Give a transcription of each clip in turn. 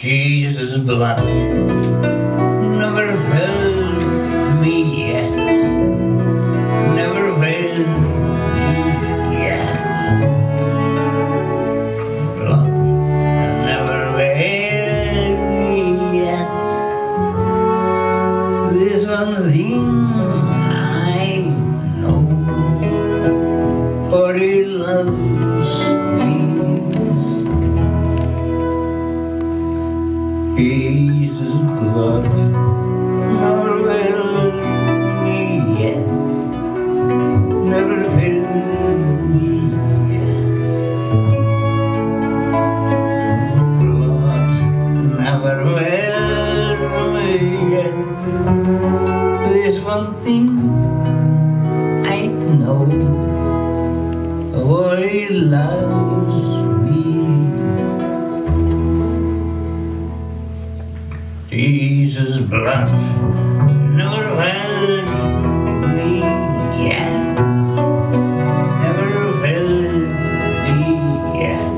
Jesus' blood never failed me yet, never failed me yet. Blood never failed me yet. This one thing I know, for he loves me. Jesus' blood never failed me yet, never failed me yet. Blood never failed me yet. There's one thing I know, for he loves me. Jesus' blood never failed me yet, never failed me yet.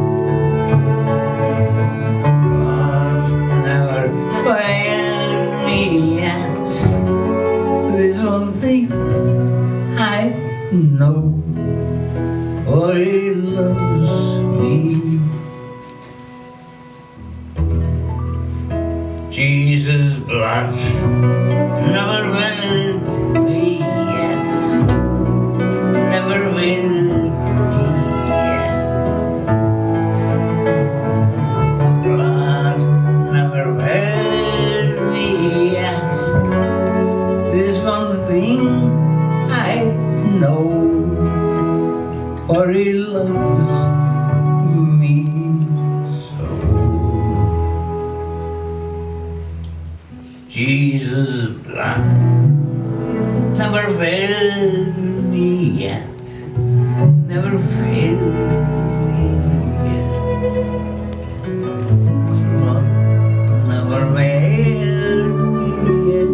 Blood never failed me yet. There's one thing I know, for he loves me. Jesus' blood never failed me yet, never failed me yet. Blood never failed me yet. There's one thing I know, for he loves me. Jesus' blood never failed me yet, never failed me yet. Blood never failed me yet.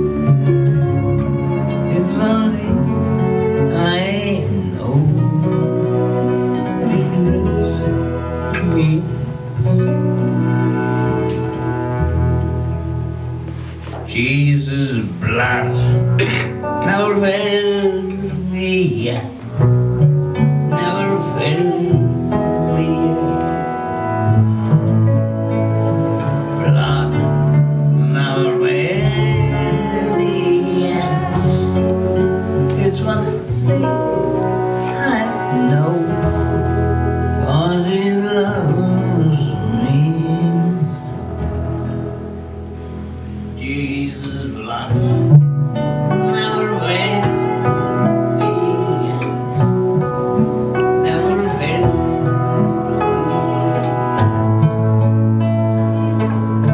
It's one thing I know, he loves me. Jesus' blood never failed me yet, never failed me yet. Blood never failed me yet. It's one thing I know, for he loves me. Jesus' blood never failed me yet, never failed me yet.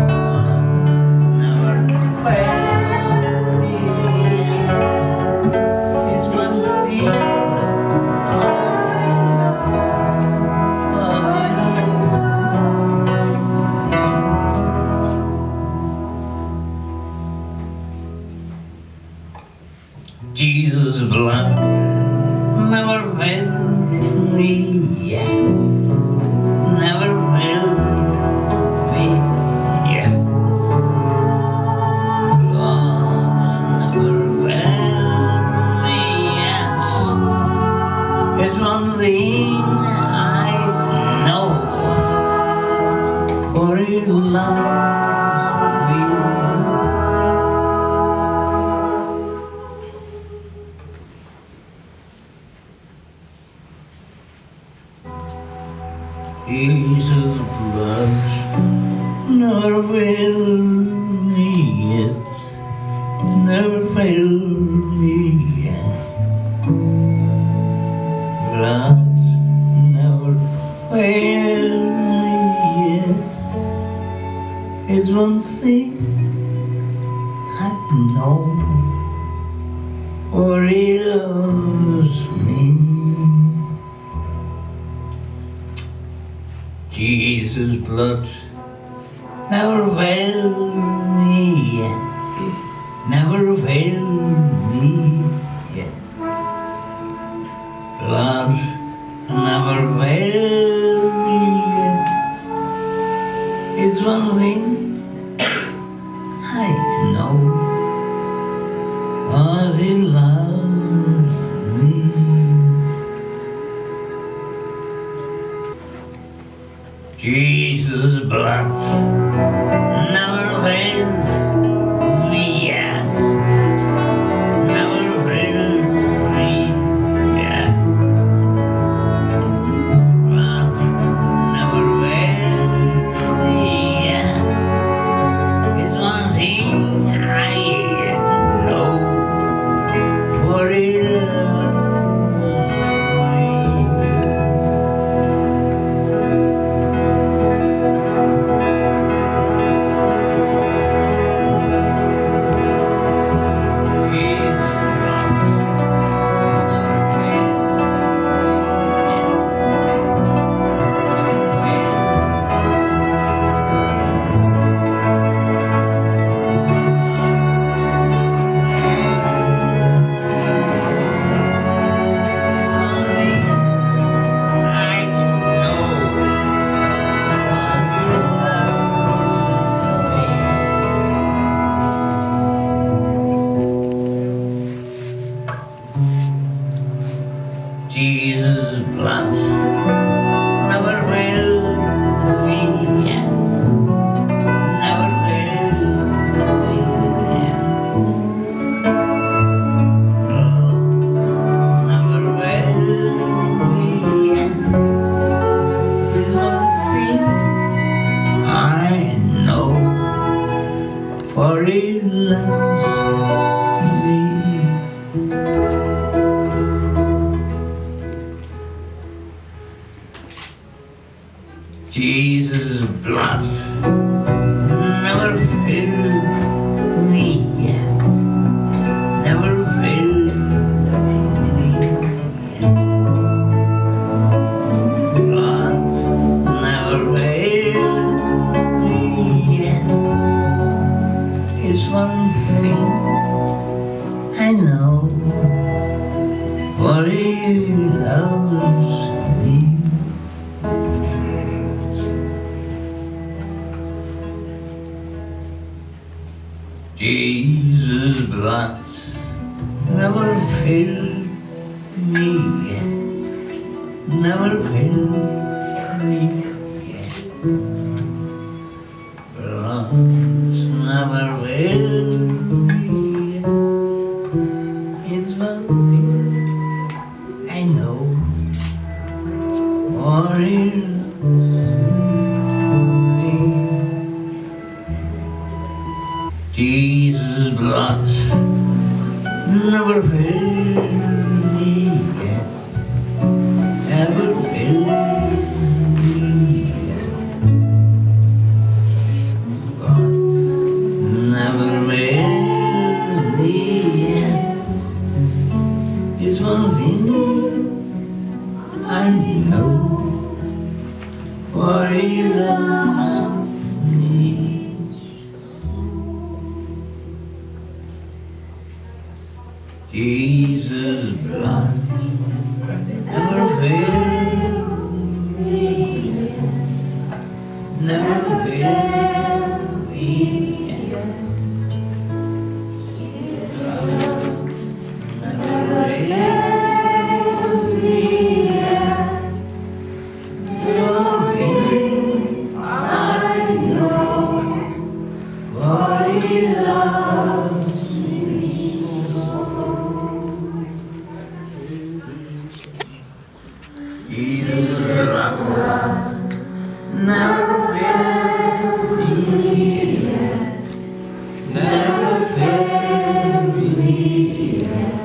Never failed me yet. It's one thing Jesus' blood never failed me yet, never failed me yet. Blood never failed me yet. It's one thing I know, for he loves me. Jesus' blood never failed me yet, never failed me yet. Blood never failed me yet. It's one thing I know, for he loves me. Jesus' blood never failed me yet, never failed me yet. Blood never failed me yet. It's There's one thing I know, 'cause he loves me. Jesus' blood never failed me yet, never failed me yet. Blood never failed me yet. It's one thing I know, for it Jesus' blood never failed me yet, never failed me yet. Blood never failed me yet. There's one thing I know, for he loves me. Jesus' blood never failed me yet, never failed me yet. Blood never failed me yet. It's one thing I know, for he loves me. Jesus' blood never failed me yet, never failed me yet. Blood never failed me yet. It's one thing I know, for he loves me. Jesus' blood never failed me yet, never failed me yet. Blood never failed me yet. It's one thing I know, for he loves me. Jesus' blood never failed me yet, never failed me yet. Jesus' blood never failed me yet. Something I know, for he loves me. Jesus' blood never failed me yet, never failed me yet.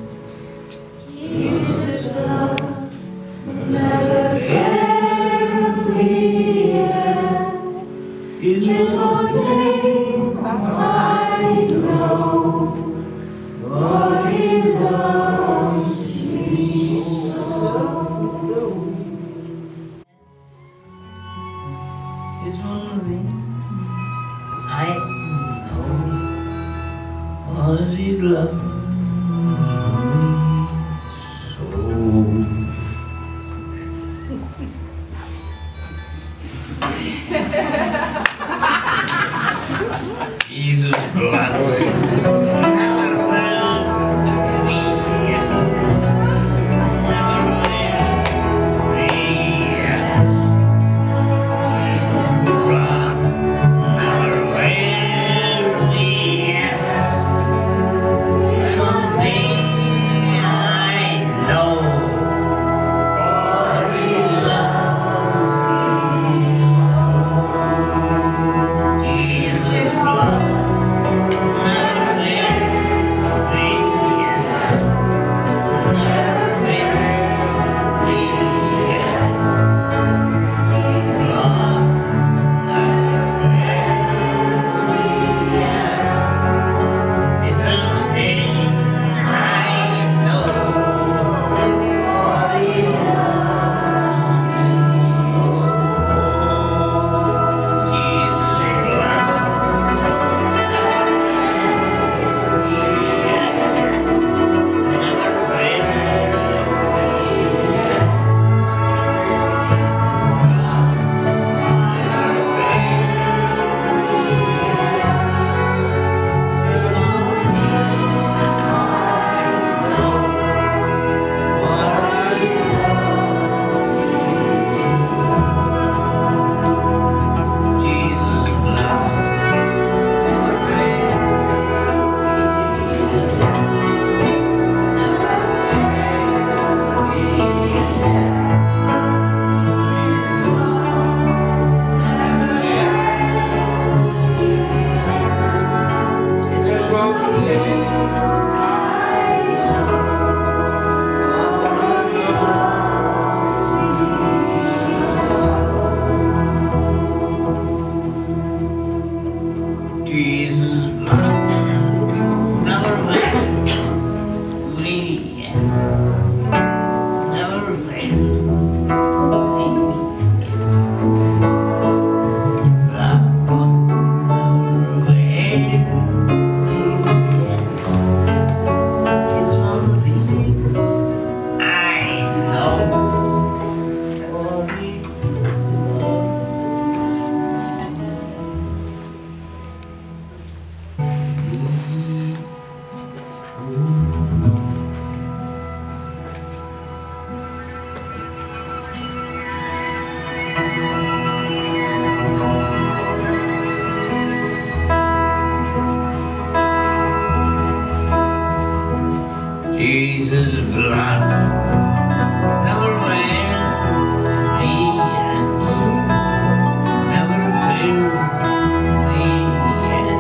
Jesus' blood never failed me yet. It's one thing I know, for he loves me so. It's one thing I know, 'cause he loves me so. Jesus' blood never failed me yet. Never failed me yet. Jesus' blood never failed me yet. Something I know. Jesus' blood never failed me yet. Never failed me yet.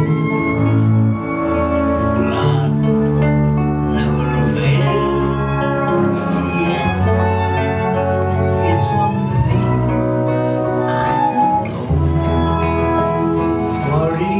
Blood never failed me yet. It's one thing I know. For he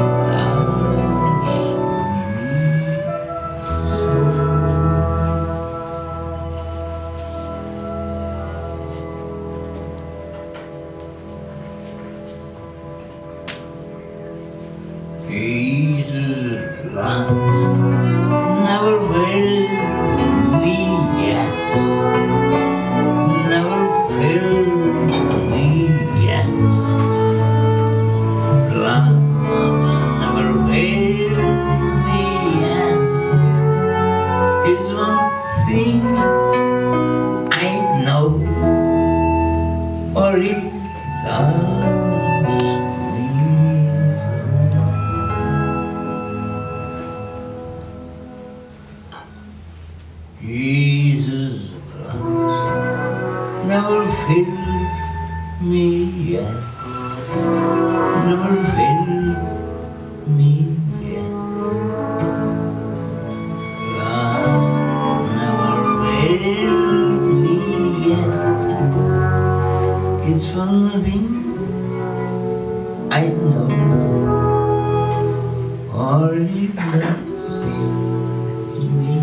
Jesus' blood never failed me yet. Never failed me yet. Blood never failed me yet. It's one thing I know. For he loves me so. Jesus' blood never failed me yet. Never failed me yet. Blood never failed me yet. It's one thing I know. Or it loves me.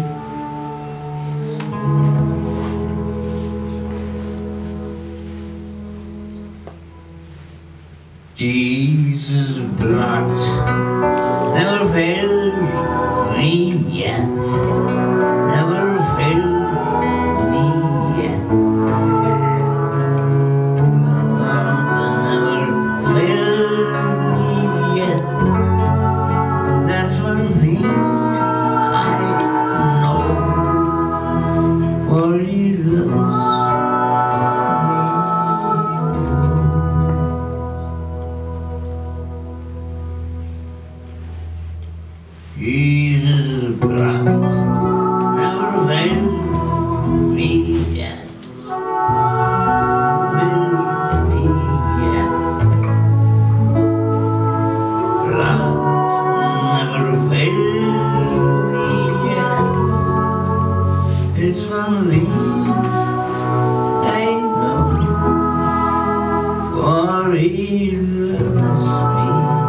Jesus' blood never failed me yet. Never failed me yet. Blood never failed me yet. for he loves me.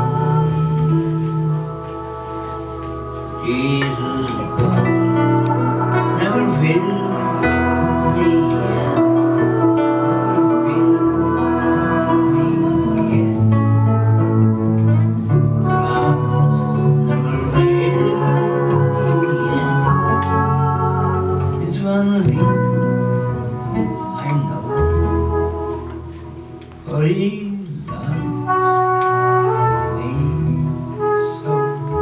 Jesus God never failed me yet, never failed me yet. God never failed me yet. It's one thing I know, for he loves me so.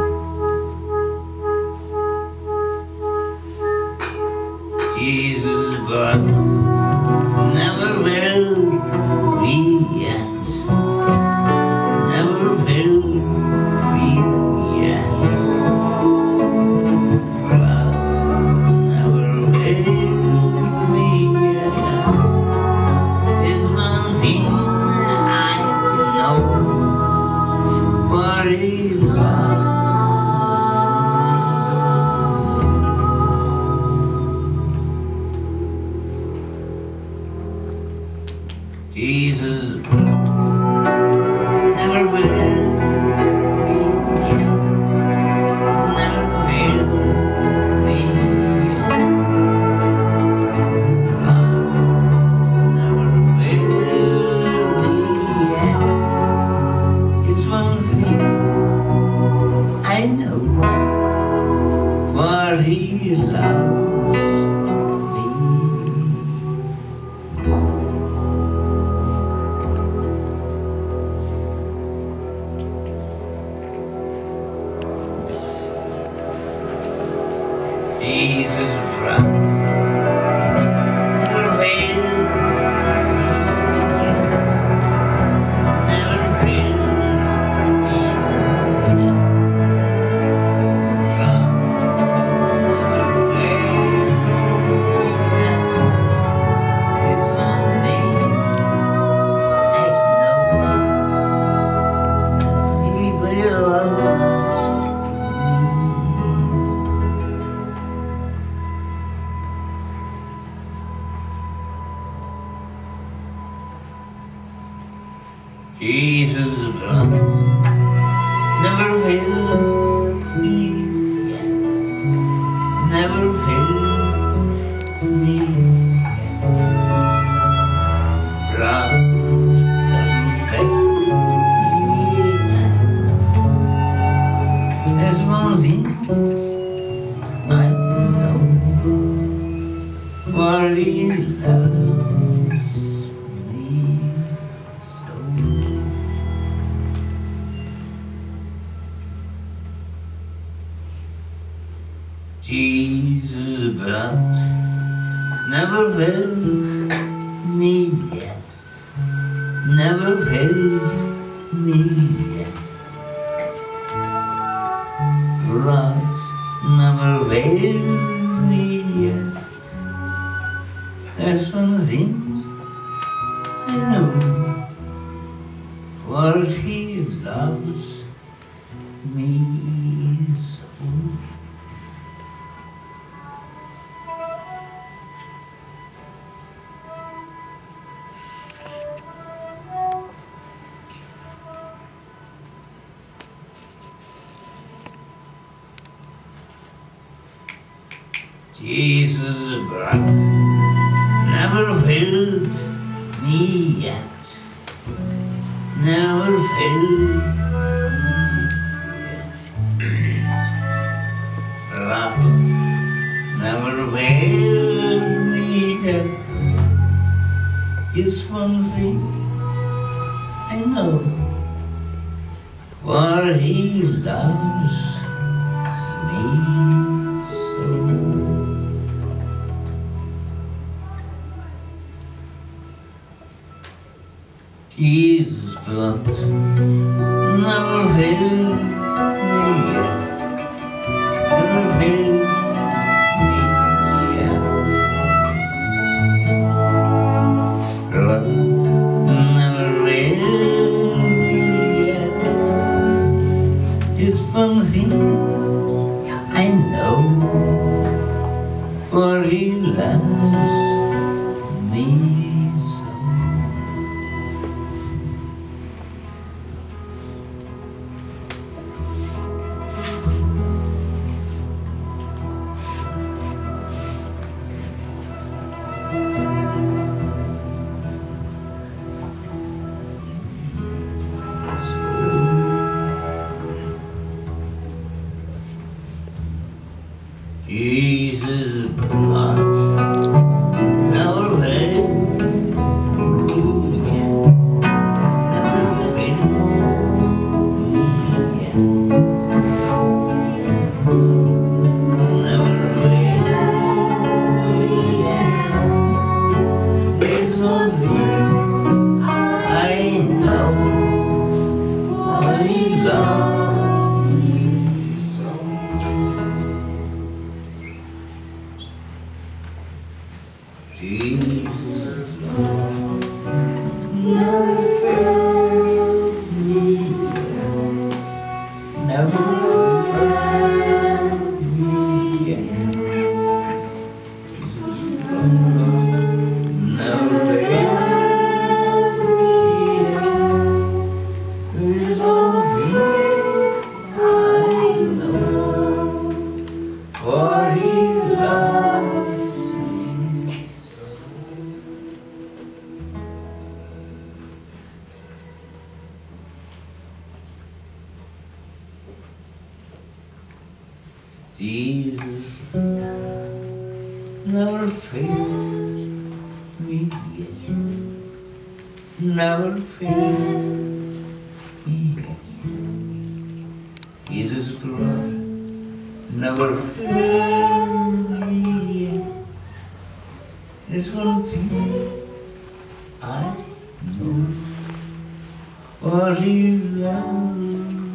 Jesus God never failed me yet, never failed me yet. God never failed me yet. It's one thing I know, for he loves Jesus never failed me yet, never failed me yet. God never failed me yet. It's one thing I know, for he loves me. Jesus Christ never failed me yet, never failed me yet. God never failed me yet. It's one thing I know, he will love me. Jesus God never failed me yet, never failed me yet. God doesn't fail me yet. There's one thing I know, for he loves me so. Jesus God never failed me yet, never failed me yet. God never failed me yet. There's one thing I know, for he loves me so. Jesus God never failed me yet, never failed me yet. God never failed me yet. It's one thing I know, for he loves me so. Jesus blood never failed me yet, never failed me yet. Blood never failed me yet. It's one thing I know, for he loves me so. never failed me yet. Never failed me yet. Never failed me yet. There's one thing I know, for he loves me. Jesus never failed me yet. Never failed me yet. Jesus Lord never failed me yet. There's one thing I know, for he loves me.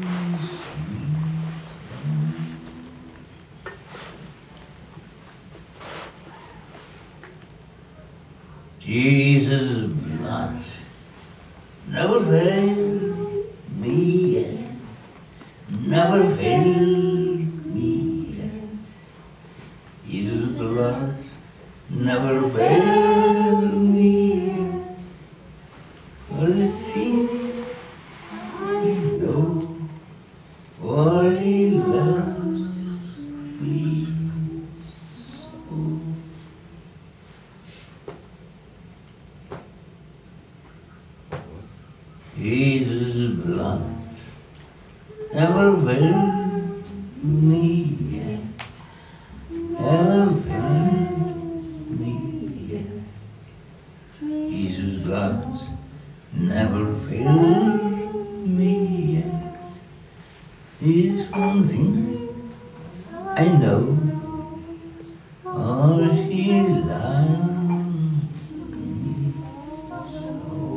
Jesus' blood never failed me yet. Never failed me yet. Jesus' blood never failed me yet. For the sin I know, for he loves me so. Jesus' blood never failed me yet. Never failed me yet. Jesus' blood never failed me yet. This one thing I know, for he loves me so.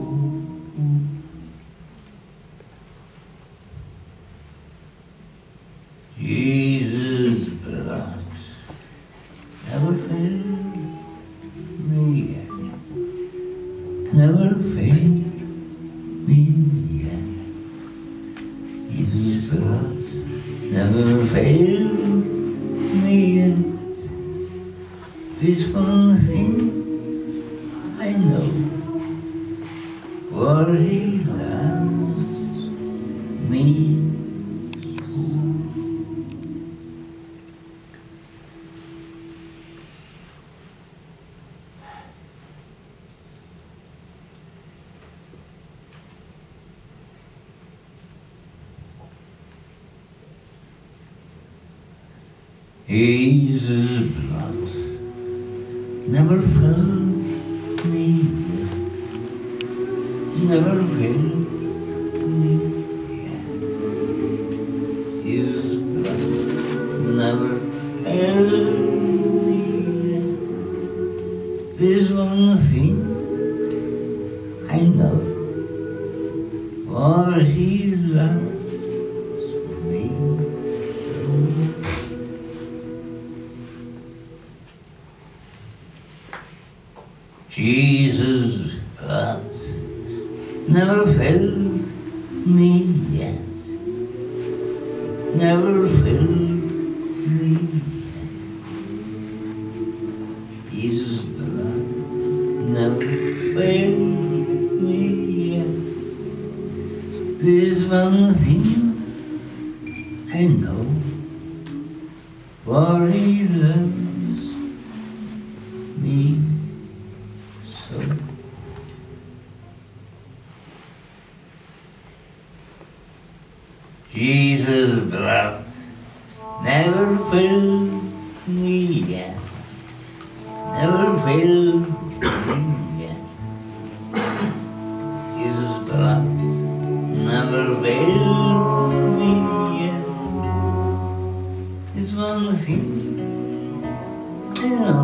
Jesus' blood never failed me yet. Never failed me yet. Jesus' blood never failed me yet. This one thing I know, for he loves me so. Jesus' blood never failed me yet. Never failed me yet. Jesus' blood never failed me yet. There's one thing I know, for he loves me so. Jesus' blood never failed me yet. Never failed me yet. Jesus' blood never failed me yet. There's one thing I know, for he loves me so. Jesus' blood never failed me yet. Never failed me yet. Jesus' blood never failed me yet. It's one thing I know,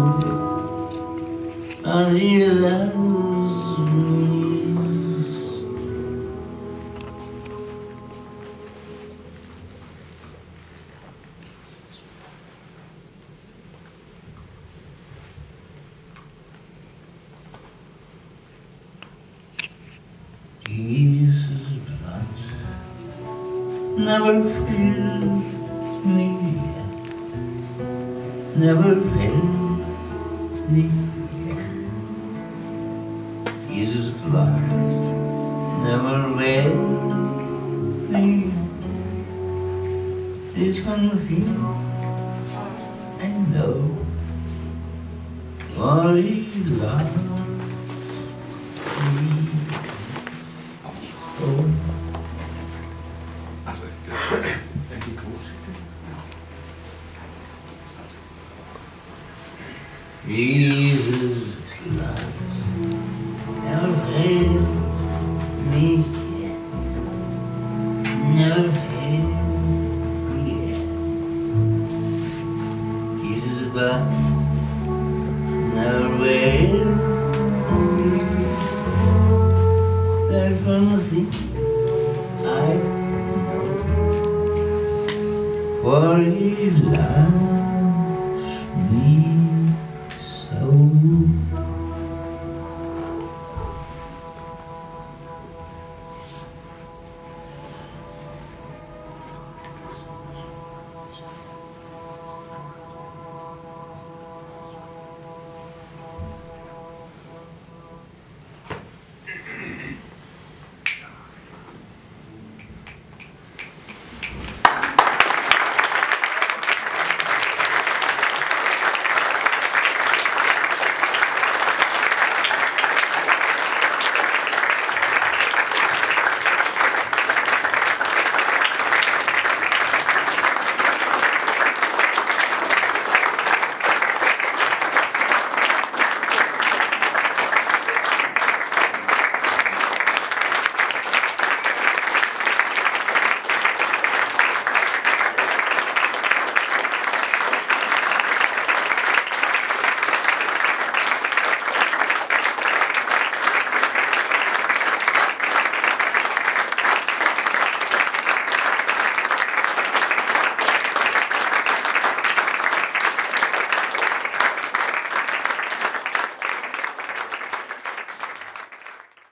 and he loves me. Jesus' blood never failed me yet, never failed me yet. Jesus' blood never failed me yet. It's one thing I know, for he loves me. Oh. Jesus' blood never failed me yet, never failed me yet. Jesus' blood never failed me. There's one thing I know, for he loves